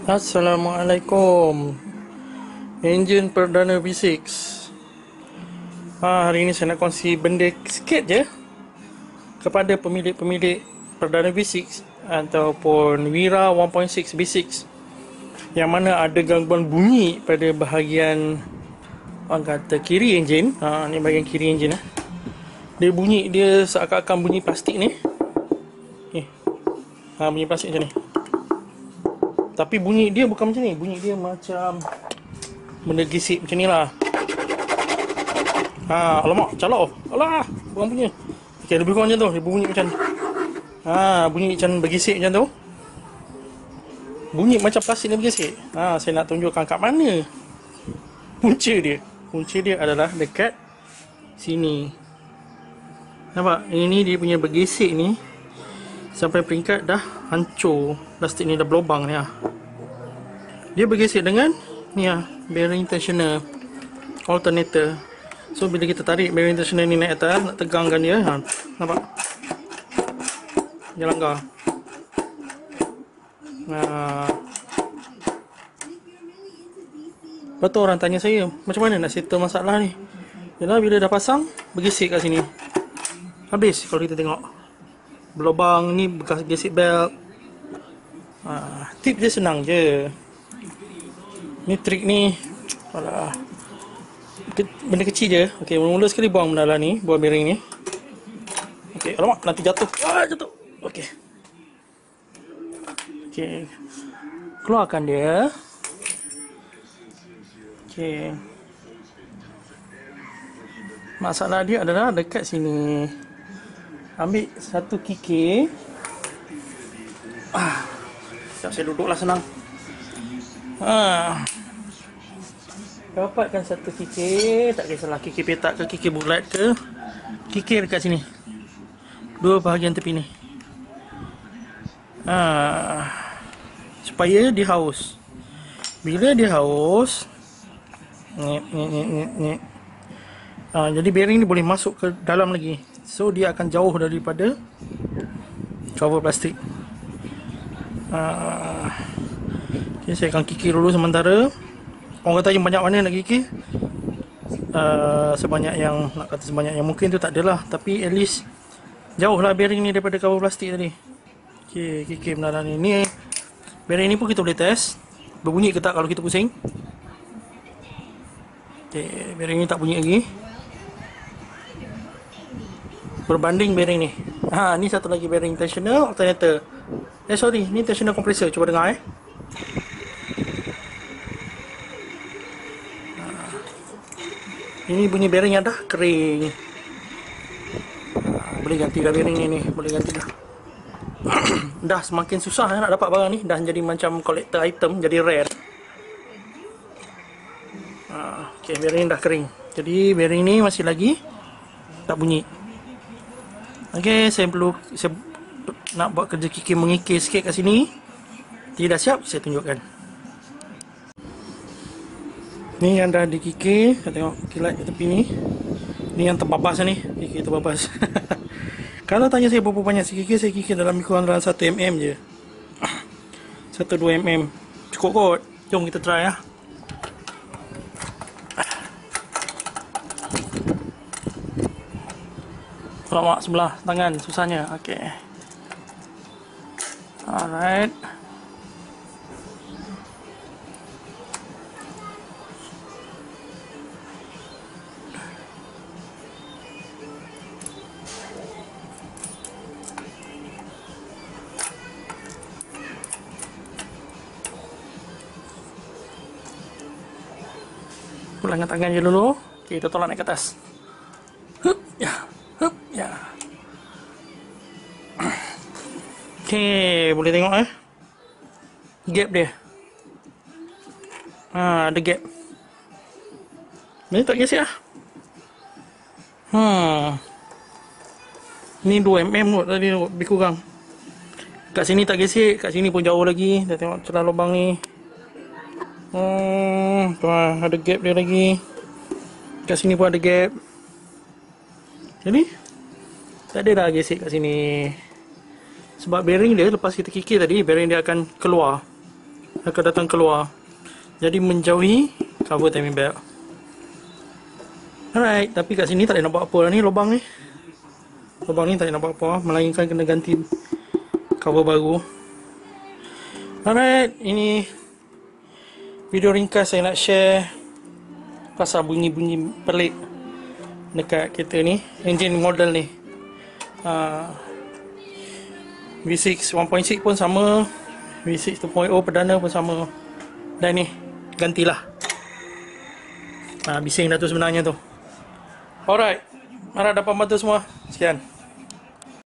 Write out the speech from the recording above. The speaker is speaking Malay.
Assalamualaikum. Enjin perdana V6. Hari ini saya nak kongsi benda sikit je kepada pemilik-pemilik perdana V6 ataupun Wira 1.6 V6 yang mana ada gangguan bunyi pada bahagian orang kata kiri enjin. Ni bahagian kiri enjin. Dia bunyi, dia seakan-akan bunyi plastik ni. Bunyi plastik macam ni. Tapi bunyi dia bukan macam ni. Bunyi dia macam benda gisik macam ni lah. Alamak, calak. Alah, bukan punya. Okay, lebih kurang macam tu. Dia bunyi macam bunyi macam bergisik macam tu. Bunyi macam plastik ni bergisik. Saya nak tunjukkan kat mana punca dia. Punca dia adalah dekat sini. Nampak? Ini dia punya bergisik ni. Sampai peringkat dah hancur. Plastik ni dah berlubang ni . Dia bergesek dengan ni bearing tensioner alternator. So bila kita tarik bearing tensioner ni naik atas, nak tegangkan dia, nampak? Dia langgar. Lepas tu orang tanya saya, macam mana nak settle masalah ni? Yalah, bila dah pasang, bergesek kat sini. Habis kalau kita tengok. Berlubang ni bekas gesek belt. Tip dia senang je. Ni trik ni benda kecil je. Okey, mula-mula sekali buang benda lah ni, buang bearing ni. Okey, alamak, nanti jatuh. Jatuh. Okey. Okey. Keluarkan dia. Okey. Masalah dia adalah dekat sini. Ambil satu kikir. Sekejap saya duduklah senang. Dapatkan satu kikir. Tak kisahlah kikir petak ke kikir bulat ke. Kikir dekat sini. Dua bahagian tepi ni. Supaya dia haus. Bila dia haus, jadi bearing ni boleh masuk ke dalam lagi. So dia akan jauh daripada cover plastik. Okay, saya akan kikir dulu sementara. Orang kata yang banyak mana nak kikir, sebanyak yang nak kata sebanyak yang mungkin tu tak adalah, tapi at least jauh lah bearing ni daripada cover plastik tadi. Okay, kikir benar ni. Ni bearing ni pun kita boleh test berbunyi ke tak kalau kita pusing. Okay, bearing ni tak bunyi lagi. Berbanding bearing ni. Ni satu lagi bearing tensioner alternator. Sorry, ni tensioner compressor. Cuba dengar Ini bunyi bearing yang dah kering. Boleh ganti dah bearing ni. Boleh ganti dah. Dah semakin susah nak dapat barang ni. Dah jadi macam collector item. Jadi rare. Okay, bearing dah kering. Jadi bearing ni masih lagi tak bunyi. Okay, saya nak buat kerja kikir mengikir sikit kat sini. Tidak siap, saya tunjukkan. Ni yang dah dikikir. Kita tengok kilat kat tepi ni. Ni yang terbabas ni. Kikir terbabas. Kalau tanya saya berapa banyak saya kikir dalam kurang dalam 1 mm je. 1-2 mm. Cukup kot. Jom kita try . Alamak, sebelah tangan susahnya. Okay. Alright. Pulangkan tangan je dulu. Okay, kita tolak naik ke atas. Ya. Okay, boleh tengok gap dia. Ada gap. Ni tak gesek Ni 2 mm kot tadi, lebih kurang. Kat sini tak gesek, kat sini pun jauh lagi. Kita tengok celah lubang ni. Ada gap dia lagi. Kat sini pun ada gap. Jadi tak ada dah gesek kat sini. Sebab bearing dia lepas kita kikir tadi, bearing dia akan keluar. akan datang keluar. Jadi menjauhi cover timing belt. Alright, tapi kat sini tak boleh nampak apa dah ni, lubang ni. Lubang ni tak boleh nampak apa, melainkan kena ganti cover baru. Alright, ini video ringkas saya nak share pasal bunyi-bunyi pelik dekat kereta ni, engine model ni. V6 1.6 pun sama, V6 2.0 perdana pun sama. Dan ni gantilah. Bising dah tu sebenarnya tu. Alright, harap dapat bantu semua. Sekian.